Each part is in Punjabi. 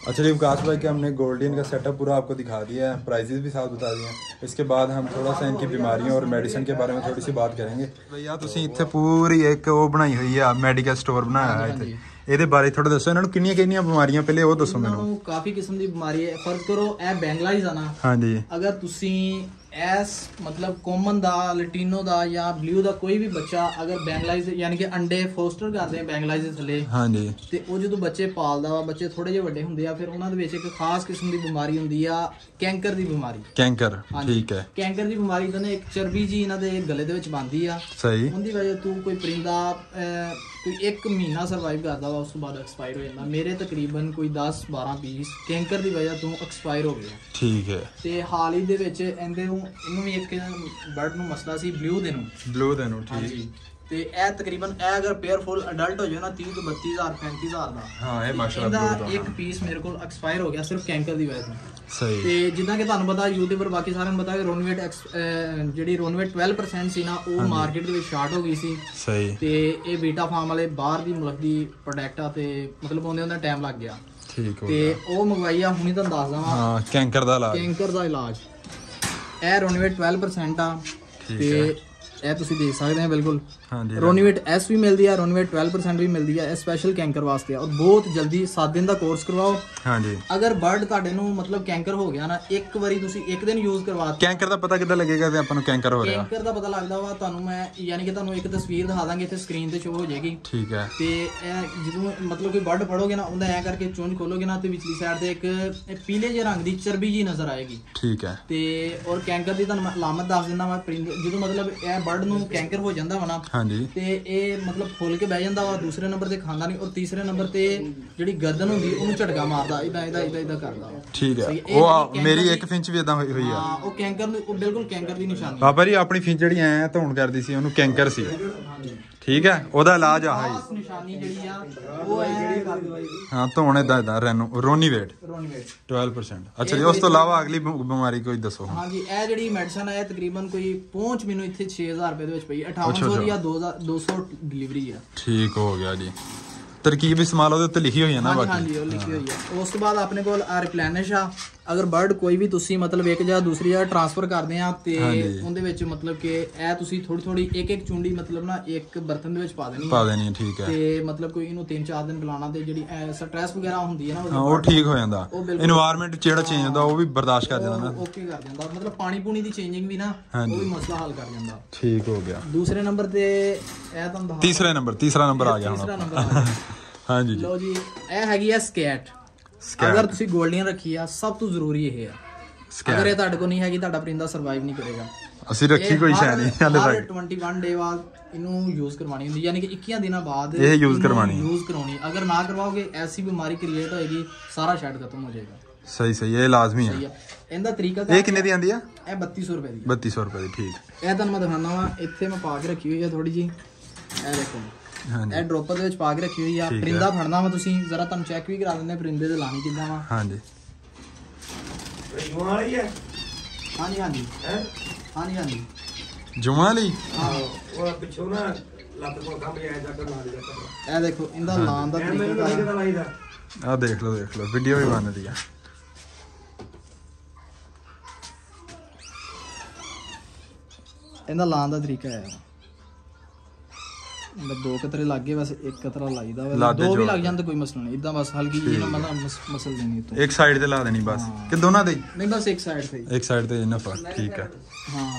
अच्छा जी विकास भाई के हमने गोल्डन का सेटअप पूरा आपको दिखा दिया है, प्राइजेस भी साथ बता दिए हैं। इसके बाद हम थोड़ा सा इनकी बीमारियों और मेडिसिन के बारे में थोड़ी सी बात करेंगे। भैया ਤੁਸੀਂ ਇੱਥੇ ਪੂਰੀ ਇੱਕ ਉਹ ਬਣਾਈ ਹੋਈ ਆ ਮੈਡੀਕਲ ਸਟੋਰ ਬਣਾਇਆ ਹੈ ਇੱਥੇ, ਇਹਦੇ ਬਾਰੇ ਥੋੜਾ ਦੱਸੋ ਇਹਨਾਂ ਨੂੰ ਕਿੰਨੀਆਂ ਕਿੰਨੀਆਂ ਬਿਮਾਰੀਆਂ ਪਹਿਲੇ ਉਹ ਦੱਸੋ ਮੈਨੂੰ। ਕਾਫੀ ਕਿਸਮ ਦੀ ਬਿਮਾਰੀ ਹੈ, ਫਰਜ਼ ਕਰੋ ਇਹ ਬੈਂਗਲਾਈਜ਼ ਆ ਨਾ। ਹਾਂਜੀ। ਅਗਰ ਤੁਸੀਂ ਐਸ मतलब कॉमन ਦਾ ਲਟੀਨੋ ਦਾ ਜਾਂ ਬਲੂ ਦਾ ਕੋਈ ਵੀ ਬੱਚਾ ਅਗਰ ਬੈਂਗਲਾਈਜ਼ ਯਾਨੀ ਕਿ ਅੰਡੇ ਫੋਸਟਰ ਕਰਦੇ ਆ ਬੈਂਗਲਾਈਜ਼ ਥੱਲੇ, ਹਾਂਜੀ, ਤੇ ਉਹ ਜਦੋਂ ਬੱਚੇ ਪਾਲਦਾ ਵਾ, ਬੱਚੇ ਥੋੜੇ ਜਿਹੇ ਵੱਡੇ ਹੁੰਦੇ ਆ, ਫਿਰ ਉਹਨਾਂ ਦੇ ਵਿੱਚ ਇੱਕ ਖਾਸ ਕਿਸਮ ਦੀ ਬਿਮਾਰੀ ਹੁੰਦੀ ਆ ਕੈਂਕਰ ਦੀ ਬਿਮਾਰੀ। ਕੈਂਕਰ, ਠੀਕ ਹੈ। ਕੈਂਕਰ ਦੀ ਬਿਮਾਰੀ ਤਾਂ ਇੱਕ ਚਰਬੀ ਜੀ ਇਹਨਾਂ ਦੇ ਗਲੇ ਦੇ ਵਿੱਚ ਬਣਦੀ ਆ। ਸਹੀ। ਉਹਦੀ ਵਜ੍ਹਾ ਤੋਂ ਕੋਈ ਪਰਿੰਦਾ ਕੋਈ 1 ਮਹੀਨਾ ਸਰਵਾਈਵ ਕਰਦਾ ਵਾ, ਉਸ ਤੋਂ ਬਾਅਦ ਐਕਸਪਾਇਰ ਹੋ ਜਾਂਦਾ। ਮੇਰੇ ਤਕਰੀਬਨ ਕੋਈ 10-12 ਪੀਸ ਕੈਂਕਰ ਦੀ ਵਜ੍ਹਾ ਤੋਂ ਐਕਸਪਾਇਰ ਹੋ ਗਏ। ਠੀਕ ਹੈ। ਤੇ ਹਾਲ ਹੀ ਦੇ ਵਿੱਚ ਇਹਨੂੰ ਵੀ ਇੱਕ ਬਰਡ ਨੂੰ ਮਸਲਾ ਸੀ ਬਲੂ ਦੇ ਨੂੰ। ਠੀਕ। ਤੇ ਇਹ ਤਕਰੀਬਨ ਇਹ ਅਗਰ ਪੇਅਰ ਫੁੱਲ ਅਡਲਟ ਹੋ ਜਾਏ ਨਾ 30 ਤੋਂ 32,000 35,000 ਦਾ। ਹਾਂ ਇਹ ਮਾਸ਼ਾਅੱਲਾ ਦਾ ਇੱਕ ਪੀਸ ਮੇਰੇ ਕੋਲ ਐਕਸਪਾਇਰ ਹੋ ਗਿਆ ਸਿਰਫ ਕੈਂਕਰ ਦੀ ਵਜ੍ਹਾ ਤੋਂ। ਸਹੀ। ਤੇ ਜਿੱਦਾਂ ਕਿ ਤੁਹਾਨੂੰ ਪਤਾ ਯੂਟਿਊਬਰ ਬਾਕੀ ਸਾਰਿਆਂ ਨੂੰ ਪਤਾ ਕਿ ਰੋਨਵੇਟ ਜਿਹੜੀ ਰੋਨਵੇਟ 12% ਸੀ ਨਾ, ਉਹ ਮਾਰਕੀਟ ਦੇ ਵਿੱਚ ਸ਼ਾਰਟ ਹੋ ਗਈ ਸੀ। ਸਹੀ। ਤੇ ਇਹ ਬੀਟਾ ਫਾਰਮ ਵਾਲੇ ਬਾਹਰ ਦੀ ਮੁਲਕ ਦੀ ਪ੍ਰੋਡਕਟ ਆ ਤੇ ਮਤਲਬ ਆਉਂਦੇ ਉਹਦਾ ਟਾਈਮ ਲੱਗ ਗਿਆ। ਠੀਕ ਹੋ ਗਿਆ। ਤੇ ਉਹ ਮੰਗਵਾਈ ਆ, ਹੁਣੀ ਤੁਹਾਨੂੰ ਦੱਸਦਾ ਵਾਂ। ਹਾਂ ਕੈਂਕਰ ਦਾ ਇਲਾਜ ਇਹ ਰੋਨਵੇਟ 12% ਆ। ਤੇ ਇਹ ਤੁਸੀਂ ਦੇਖ ਸਕਦੇ ਹੋ ਬਿਲਕੁਲ। ਹਾਂਜੀ। ਰੋਨੀਵੇਟ ਐਸ ਵੀ ਮਿਲਦੀ ਹੈ, ਰੋਨੀਵੇਟ 12% ਵੀ ਮਿਲਦੀ ਹੈ। ਇਹ ਸਪੈਸ਼ਲ ਕੈਂਕਰ ਵਾਸਤੇ ਔਰ ਬਹੁਤ ਜਲਦੀ 7 ਦਿਨ ਦਾ ਕੋਰਸ ਕਰਵਾਓ। ਹਾਂਜੀ। ਅਗਰ ਬਰਡ ਤੁਹਾਡੇ ਨੂੰ ਮਤਲਬ ਕੈਂਕਰ ਹੋ ਗਿਆ ਨਾ, ਇੱਕ ਵਾਰੀ ਤੁਸੀਂ ਇੱਕ ਦਿਨ ਯੂਜ਼ ਕਰਵਾ। ਕੈਂਕਰ ਦਾ ਪਤਾ ਕਿੱਦਾਂ ਲੱਗੇਗਾ ਤੇ ਆਪਾਂ ਨੂੰ ਕੈਂਕਰ ਹੋ ਰਿਹਾ? ਕੈਂਕਰ ਦਾ ਪਤਾ ਲੱਗਦਾ ਵਾ ਤੁਹਾਨੂੰ ਮੈਂ ਯਾਨੀ ਕਿ ਤੁਹਾਨੂੰ ਇੱਕ ਤਸਵੀਰ ਦਿਖਾ ਦਾਂਗੇ, ਇੱਥੇ ਸਕਰੀਨ ਤੇ ਸ਼ੋ ਹੋ ਜਾਏਗੀ। ਠੀਕ ਹੈ। ਤੇ ਇਹ ਜਦੋਂ ਮਤਲਬ ਕੋਈ ਬਰਡ ਫੜੋਗੇ ਨਾ, ਉਹਦਾ ਐ ਕਰਕੇ ਚੁੰਝ ਖੋਲੋਗੇ ਨਾ, ਤੇ ਵਿਚਲੀ ਸਾਈਡ ਤੇ ਇੱਕ ਪੀਲੇ ਜਿਹੇ ਰੰਗ ਦੀ ਚਰਬੀ ਜੀ ਨਜ਼ਰ ਆਏਗੀ। ਠੀਕ ਹੈ। ਤੇ ਔਰ ਕੈਂਕਰ ਦੀ ਤੁਹਾਨੂੰ ਅਲਾਮਤ ਦੱਸ ਦਿੰਦਾ ਵਾ। ਜਦੋਂ ਮਤਲਬ ਇਹ ਬਰਡ ਨੂੰ ਕੈਂਕਰ ਹੋ ਜਾਂਦਾ ਵਾ ਨਾ, ਹਾਂਜੀ, ਤੇ ਇਹ ਮਤਲਬ ਫੁੱਲ ਕੇ ਬਹਿ ਜਾਂਦਾ ਵਾ। ਦੂਸਰੇ ਨੰਬਰ ਤੇ ਖਾਂਦਾ ਨਹੀਂ, ਔਰ ਤੀਸਰੇ ਨੰਬਰ ਤੇ ਜਿਹੜੀ ਗਰਦਨ ਹੁੰਦੀ ਉਹਨੂੰ ਝਟਕਾ ਮਾਰਦਾ, ਇਦਾਂ ਕਰਦਾ। ਠੀਕ ਹੈ। ਉਹ ਮੇਰੀ ਇੱਕ ਫਿੰਚ ਵੀ ਇਦਾਂ ਹੋਈ ਆ। ਹਾਂ ਉਹ ਕੈਂਕਰ ਨੂੰ, ਉਹ ਬਿਲਕੁਲ ਕੈਂਕਰ ਦੀ ਨਿਸ਼ਾਨੀ। ਬਾਬਾ ਜੀ ਆਪਣੀ ਫਿੰਚ ਜਿਹੜੀ ਐ ਧੌਣ ਕਰਦੀ ਸੀ, ਉਹਨੂੰ ਕੈਂਕਰ ਸੀ। ਠੀਕ ਹੈ। ਉਹਦਾ ਇਲਾਜ ਆਹ ਹੀ ਨਿਸ਼ਾਨੀ ਜਿਹੜੀ ਆ ਉਹ ਐ ਹਾਂ ਧੌਣ ਇਦਾਂ ਰੋਨੀਵੇਟ 12%। ਅੱਛਾ ਜੀ, ਉਸ ਤੋਂ ਇਲਾਵਾ ਅਗਲੀ ਬਿਮਾਰੀ ਕੋਈ ਦੱਸੋ। ਹਾਂਜੀ। ਇਹ ਜਿਹੜੀ ਮੈਡੀਸਨ ਹੈ ਤਕਰੀਬਨ ਕੋਈ ਪਹੁੰਚ ਮੈਨੂੰ ਇੱਥੇ 6000 ਰੁਪਏ ਦੇ ਵਿੱਚ ਪਈ। 5800 ਦੀ ਆ, 200 ਡਿਲੀਵਰੀ ਆ। ਠੀਕ ਹੋ ਗਿਆ ਜੀ। ਤਰਕੀਬ ਇਸਮਾਲ ਉਹਦੇ ਉੱਤੇ ਲਿਖੀ ਹੋਈ ਹੈ ਨਾ? ਹਾਂਜੀ ਉਹ ਲਿਖੀ ਹੋਈ ਹੈ। ਉਸ ਤੋਂ ਬਾਅਦ ਆਪਣੇ ਕੋਲ ਰਿਪਲੈਨਿਸ਼ ਆ। ਅਗਰ ਬਰਡ ਕੋਈ ਵੀ ਤੁਸੀਂ ਮਤਲਬ ਇੱਕ ਜਗ੍ਹਾ ਦੂਸਰੀ ਜਗ੍ਹਾ ਟ੍ਰਾਂਸਫਰ ਕਰਦੇ ਆ, ਤੇ ਉਹਦੇ ਵਿੱਚ ਮਤਲਬ ਕਿ ਇਹ ਤੁਸੀਂ ਥੋੜੀ ਇੱਕ ਚੁੰਡੀ ਮਤਲਬ ਨਾ ਇੱਕ ਬਰਤਨ ਦੇ ਵਿੱਚ ਪਾ ਦੇਣੀ। ਠੀਕ ਹੈ। ਤੇ ਮਤਲਬ ਕੋਈ ਇਹਨੂੰ 3-4 ਦਿਨ ਪਿਲਾਉਣਾ, ਤੇ ਜਿਹੜੀ ਸਟ੍ਰੈਸ ਵਗੈਰਾ ਹੁੰਦੀ ਹੈ ਨਾ ਉਹ ਠੀਕ ਹੋ ਜਾਂਦਾ। এনवायरमेंट ਜਿਹੜਾ ਚੇਂਜ ਹੁੰਦਾ ਉਹ ਵੀ ਬਰਦਾਸ਼ਤ ਕਰ ਜਾਂਦਾ ਨਾ। ਓਕੇ ਕਰ ਜਾਂਦਾ। ਮਤਲਬ ਪਾਣੀ ਪੂਣੀ ਦੀ ਚੇਂਜਿੰਗ ਵੀ ਨਾ ਉਹ ਵੀ ਮਸਲਾ ਹੱਲ ਕਰ ਜਾਂਦਾ। ਠੀਕ ਹੋ ਗਿਆ। ਦੂਸਰੇ ਨੰਬਰ ਤੇ ਇਹ ਤੁਹਾਨੂੰ ਤੀਸਰਾ ਨੰਬਰ ਆ ਗਿਆ ਹੁਣ। ਹਾਂਜੀ ਲੋ ਜੀ, ਇਹ ਹੈਗੀ ਆ ਸਕੈਟ। ਅਗਰ ਤੁਸੀਂ ਗੋਲਡੀਅਨ ਰੱਖੀ ਆ, ਸਭ ਤੋਂ ਜ਼ਰੂਰੀ ਇਹ ਆ। ਅਗਰ ਇਹ ਤੁਹਾਡੇ ਕੋਲ ਨਹੀਂ ਹੈਗੀ, ਤੁਹਾਡਾ ਪਰਿੰਦਾ ਸਰਵਾਈਵ ਨਹੀਂ ਕਰੇਗਾ। ਅਸੀਂ ਰੱਖੀ ਕੋਈ ਸ਼ੈ ਨਹੀਂ। ਹਰ 21 ਡੇ ਬਾਅਦ ਇਹਨੂੰ ਯੂਜ਼ ਕਰਵਾਉਣੀ ਹੁੰਦੀ, ਯਾਨੀ ਕਿ 21 ਦਿਨਾਂ ਬਾਅਦ ਇਹ ਯੂਜ਼ ਕਰਾਉਣੀ। ਅਗਰ ਨਾ ਕਰਵਾਓਗੇ ਐਸੀ ਬਿਮਾਰੀ ਕ੍ਰੀਏਟ ਹੋਏਗੀ, ਸਾਰਾ ਸ਼ੈਡ ਖਤਮ ਹੋ ਜਾਏਗਾ। ਸਹੀ ਇਹ ਲਾਜ਼ਮੀ ਹੈ। ਇਹਦਾ ਤਰੀਕਾ ਇਹ ਕਿੰਨੇ ਦੀ ਆਂਦੀ ਆ? ਇਹ 3200 ਰੁਪਏ ਦੀ। 3200 ਰੁਪਏ ਦੀ। ਠੀਕ। ਇਹ ਤੁਹਾਨੂੰ ਮੈਂ ਦਿਖਾਉਂਦਾ ਵਾ, ਇੱਥੇ ਮੈਂ ਪਾ ਕੇ ਰੱਖੀ ਹੋਈ ਆ ਥੋੜੀ ਜੀ। ਇਹ ਦੇਖੋ, ਇਹ ਡ੍ਰੌਪਰ ਦੇ ਵਿੱਚ ਪਾ ਕੇ ਰੱਖੀ ਹੋਈ ਆ। ਪਰਿੰਦਾ ਫੜਨਾ ਵਾ ਤੁਸੀਂ, ਜ਼ਰਾ ਤੁਹਾਨੂੰ ਚੈੱਕ ਵੀ ਕਰਾ ਦਿੰਦੇ ਪਰਿੰਦੇ ਤੇ ਲਾਣੀ ਕਿੱਦਾਂ ਵਾ। ਹਾਂਜੀ ਜੁਮਾ ਵਾਲੀ ਹੈ। ਹਾਂਜੀ ਜੁਮਾ ਵਾਲੀ। ਉਹ ਪਿੱਛੋਂ ਨਾ ਲੱਤ ਕੋਲ ਖੰਭ ਜਾਇਆ ਜਾ ਕੇ ਲਾ ਦੇ। ਇਹ ਦੇਖੋ ਇਹਦਾ ਲਾਣ ਦਾ ਤਰੀਕਾ। ਆ ਦੇਖ ਲਓ ਵੀਡੀਓ ਵੀ ਬਣਦੀ ਆ। ਇਹਦਾ ਲਾਣ ਦਾ ਤਰੀਕਾ ਹੈ। ਦੋ ਕਤਰੇ ਲੱਗ ਗਏ, ਬਸ ਇੱਕ ਕਤਰਾ ਲਾਈਦਾ ਵਾ। ਦੋ ਵੀ ਲੱਗ ਜਾਣ ਤਾਂ ਕੋਈ ਮਸਲਾ ਨਹੀਂ। ਇਦਾਂ ਬਸ ਹਲਕੀ ਜਿਹੀ ਨਾ ਮਸਲ ਦੇਣੀ ਤੋਂ ਇੱਕ ਸਾਈਡ ਤੇ ਲਾ ਦੇਣੀ ਬਸ। ਕਿ ਦੋਨਾਂ ਦੇ? ਨਹੀਂ ਬਸ ਇੱਕ ਸਾਈਡ ਤੇ। ਇੱਕ ਸਾਈਡ ਤੇ ਇਨਫ ਆ। ਠੀਕ ਹੈ। ਹਾਂ।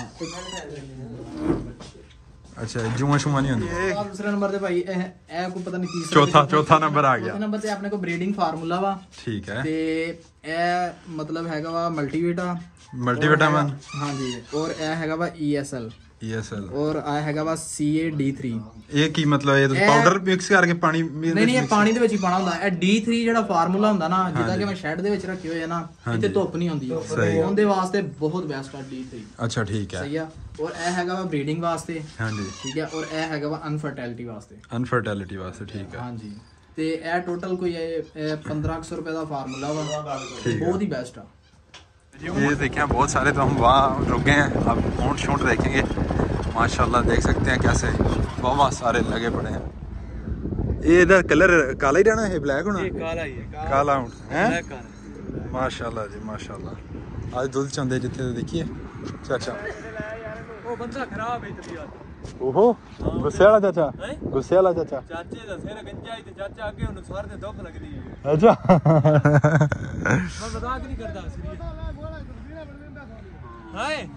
ਅੱਛਾ ਜੂਆ ਸ਼ੂਆ ਨਹੀਂ ਹੁੰਦੀ। ਦੂਸਰੇ ਨੰਬਰ ਤੇ ਭਾਈ ਇਹ ਕੋਈ ਪਤਾ ਨਹੀਂ ਤੀਸਰਾ ਚੌਥਾ ਨੰਬਰ ਆ ਗਿਆ। ਚੌਥੇ ਨੰਬਰ ਤੇ ਆਪਣੇ ਕੋਲ ਬਰੀਡਿੰਗ ਫਾਰਮੂਲਾ ਵਾ। ਠੀਕ ਹੈ। ਤੇ ਇਹ ਮਤਲਬ ਹੈਗਾ ਵਾ ਮਲਟੀਵਿਟਾਮਿਨ। ਹਾਂਜੀ। ਔਰ ਇਹ ਹੈਗਾ ਵਾ ESL ਔਰ ਆ ਹੈਗਾ ਵਾ CAD3। ਇਹ ਕੀ ਮਤਲਬ? ਇਹ ਤੁਸੀਂ ਪਾਊਡਰ ਮਿਕਸ ਕਰਕੇ ਪਾਣੀ? ਨਹੀਂ ਇਹ ਪਾਣੀ ਦੇ ਵਿੱਚ ਹੀ ਪਾਣਾ ਹੁੰਦਾ। ਇਹ D3 ਜਿਹੜਾ ਫਾਰਮੂਲਾ ਹੁੰਦਾ ਨਾ, ਜਿੱਦਾਂ ਕਿ ਮੈਂ ਸ਼ੈਡ ਦੇ ਵਿੱਚ ਰੱਖੇ ਹੋਏ ਆ ਨਾ, ਇੱਥੇ ਧੁੱਪ ਨਹੀਂ ਹੁੰਦੀ, ਉਹਦੇ ਵਾਸਤੇ ਬਹੁਤ ਬੈਸਟ ਆ D3। ਅੱਛਾ ਠੀਕ ਹੈ। ਸਹੀ ਆ। ਔਰ ਇਹ ਹੈਗਾ ਵਾ ਬਰੀਡਿੰਗ ਵਾਸਤੇ। ਹਾਂਜੀ ਠੀਕ ਹੈ। ਔਰ ਇਹ ਹੈਗਾ ਵਾ ਅਨਫਰਟੈਲਿਟੀ ਵਾਸਤੇ। ਠੀਕ ਹੈ। ਹਾਂਜੀ। ਤੇ ਇਹ ਟੋਟਲ ਕੋਈ 1500 रुपए का फार्मूला वा, बहुत ही बेस्ट है। ये देखें बहुत सारे, तो हम वहाँ रुक गए हैं, अब ऊँट शूट देखेंगे माशाल्लाह, देख सकते हैं कैसे बहुत सारे लगे पड़े हैं। ਇਹਦਾ ਕਲਰ ਕਾਲਾ ਹੀ ਰਹਿਣਾ, ਇਹ ਬਲੈਕ ਹੋਣਾ? ਇਹ ਕਾਲਾ ਹੀ ਹੈ, ਕਾਲਾ ਹੁਣ ਹੈ। ਬਲੈਕ ਕਾਲਾ। ਮਾਸ਼ਾਅੱਲਾ ਜੀ ਮਾਸ਼ਾਅੱਲਾ। ਅੱਜ ਦੁੱਧ ਚੰਦੇ ਜਿੱਥੇ ਤੇ ਦੇਖੀਏ ਚਾਚਾ, ਉਹ ਬੰਦਾ ਖਰਾਬ ਹੈ ਤਬੀਅਤ। ਓਹੋ ਗੁੱਸੇ ਵਾਲਾ ਚਾਚਾ, ਗੁੱਸੇ ਵਾਲਾ ਚਾਚਾ। ਚਾਚੇ ਦਾ ਸਿਰ ਗੰਜਾਈ ਤੇ ਚਾਚਾ ਅੱਗੇ ਉਹਨੂੰ ਸਵਾਰ ਤੇ ਦੁੱਖ ਲੱਗਦੀ ਹੈ। ਅੱਛਾ ਮੈਂ ਮਜ਼ਾਕ ਨਹੀਂ ਕਰਦਾ ਸੀਰੀਅਸ। ਹਾਏ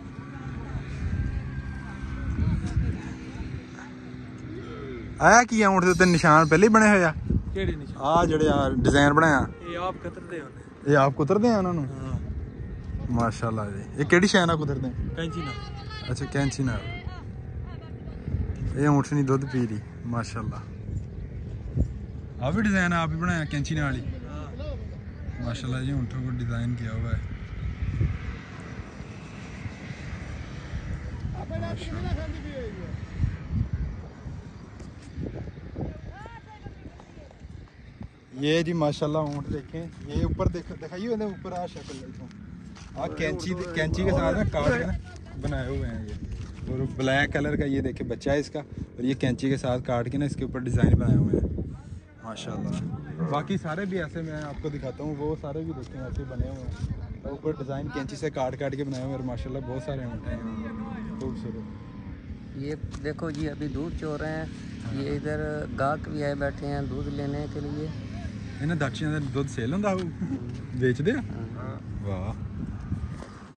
ਆਇਆ ਕੀ ਆ ਊਂਠ ਦੇ ਉੱਤੇ ਨਿਸ਼ਾਨ ਪਹਿਲੇ ਹੀ ਬਣੇ ਹੋਏ ਆ? ਕਿਹੜੇ ਨਿਸ਼ਾਨ? ਆ ਜਿਹੜੇ ਆ ਡਿਜ਼ਾਈਨ ਬਣਾਇਆ, ਇਹ ਆਪ ਕਤਰਦੇ ਹੁੰਦੇ। ਇਹ ਆਪ ਕੁਤਰਦੇ ਆ ਉਹਨਾਂ ਨੂੰ? ਹਾਂ ਮਾਸ਼ਾਅੱਲਾ ਜੀ। ਇਹ ਕਿਹੜੀ ਸ਼ੈ ਨਾਲ ਕੁਤਰਦੇ? ਕੈਂਚੀ ਨਾਲ। ਅੱਛਾ ਕੈਂਚੀ ਨਾਲ। ਇਹ ਊਂਠਣੀ ਦੁੱਧ ਪੀ ਰਹੀ ਮਾਸ਼ਾਅੱਲਾ। ਆ भी डिजाइन आप ही बनाया कैंची नाल ही? माशाल्लाह जी ऊँटों को डिजाइन किया हुआ है। ये जी माशाल्लाह ऊँट देखें, ये ऊपर दिखाइए ऊपर आ शक्ल आ कैंची के साथ ना काट के ना बनाए हुए हैं ये, और ब्लैक कलर का ये देखे बच्चा है इसका, और ये कैंची के साथ काट के ना इसके ऊपर डिज़ाइन बनाए हुए हैं माशाल्लाह। बाकी सारे भी ऐसे मैं आपको दिखाता हूँ, वो सारे भी देखें ऐसे बने हुए हैं, और ऊपर डिज़ाइन कैंची से काट के बनाए हुए हैं, और माशाल्लाह बहुत सारे ऊँट हैं खूबसूरत। ये देखो जी अभी दूध चो रहे हैं, ये इधर गाहक भी आए बैठे हैं दूध लेने के लिए। इन्हें दाचियां का दूध सेल होंदा बेचदे आ? वाह